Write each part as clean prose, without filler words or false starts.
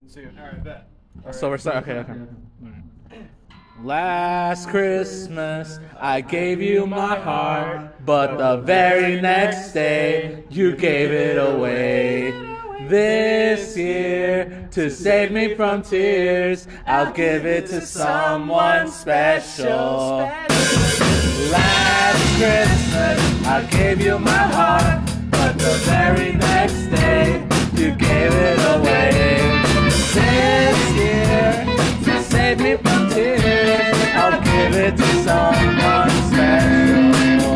Alright, bet. So we're starting. Okay. Last Christmas, I gave you my heart, but the very next day, you gave it away. This year, to save me from tears, I'll give it to someone special. Last Christmas, I gave you my heart, but the very next day, you gave it away. This year, to save me from tears, I'll give it to someone special.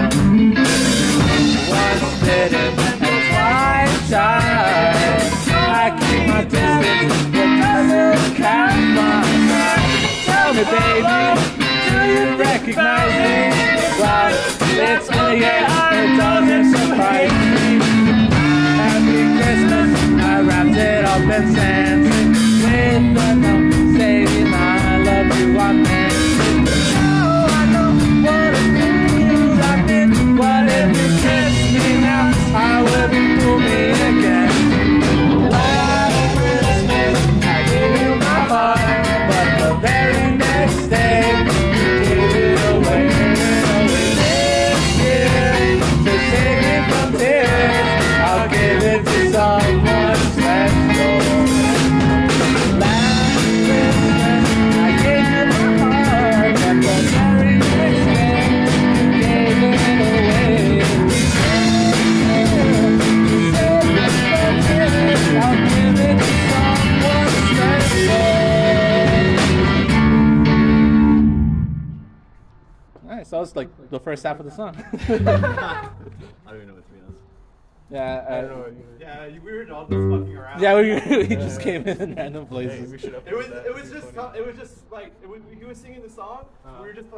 Once bitten and twice shy, I keep my distance, but doesn't count my side. Tell me, baby, do you recognize me? Well, it's been a year, it doesn't surprise me. Happy Christmas, I wrapped it up in sand. With the note saying I love you, I meant it. Oh, I know what a fool I've been. What if you kiss me now? I will be fooling again. Last Christmas, I gave you my heart, but the very next day, you gave it away. This year, to save me from tears, I'll give it to someone special. Alright, so that was like the first half of the song. I don't even know what to be honest. Yeah, I don't know. Yeah, we were all just fucking around. yeah, we just came in random places. It was just like he was singing the song. We were just.